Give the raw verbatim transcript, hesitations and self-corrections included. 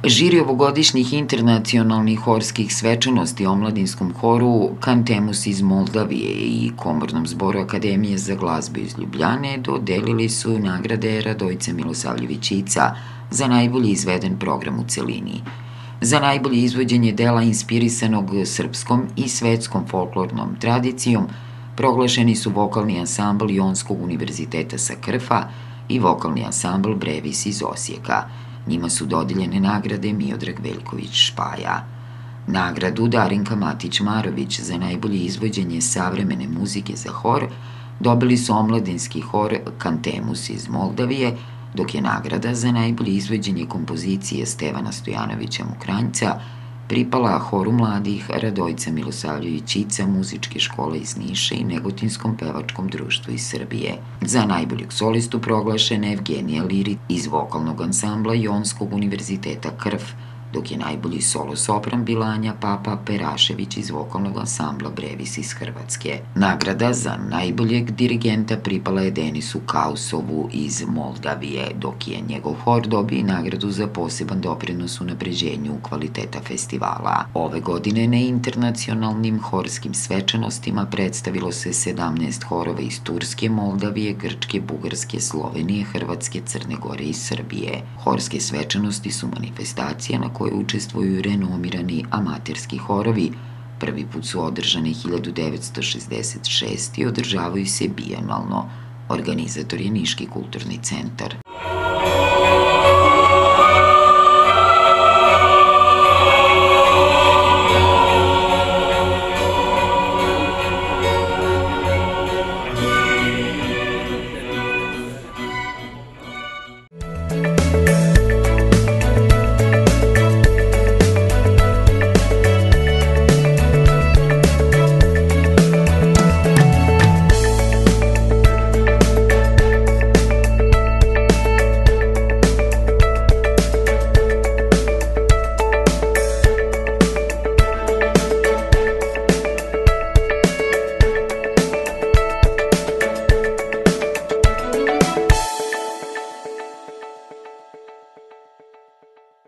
Žiri ovogodišnjih internacionalnih horskih svečanosti omladinskom horu Cantemus iz Moldavije i Komornom zboru Akademije za glazbu iz Ljubljane dodelili su nagrade Radojca Milosavljević-Ica za najbolji izveden program u celini. Za najbolje izvođenje dela inspirisanog srpskom i svetskom folklornom tradicijom proglašeni su vokalni ansambl Jonskog univerziteta sa Krfa i vokalni ansambl Brevis iz Osijeka. Njima su dodeljene nagrade Miodrag Veljković-Špaja. Nagradu Darinka Matić-Marović za najbolje izvođenje savremene muzike za hor dobili su omladinski hor Cantemus iz Moldavije, dok je nagrada za najbolje izvođenje kompozicije Stevana Stojanovića Mokranjca pripala horu mladih Radojca Milosavljević-Ica muzičke škole iz Niša i Negotinskom pevačkom društvu iz Srbije. Za najboljeg solistu proglašena Evgenija Lirit iz vokalnog ansambla Jonskog univerziteta Krf, dok je najbolji solo sopran bila Anja Papa Perašević iz vokalnog ansambla Brevis iz Hrvatske. Nagrada za najboljeg dirigenta pripala je Denisu Kausovu iz Moldavije, dok je njegov hor dobio nagradu za poseban doprinos unapređenju kvaliteta festivala. Ove godine na internacionalnim horskim svečanostima predstavilo se sedamnaest horova iz Turske, Moldavije, Grčke, Bugarske, Slovenije, Hrvatske, Crne Gore i Srbije. Horske svečanosti su manifestacije na koje učestvuju renomirani amaterski horovi. Prvi put su održane hiljadu devetsto šezdeset šeste. i održavaju se bijenalno. Organizator je Niški kulturni centar.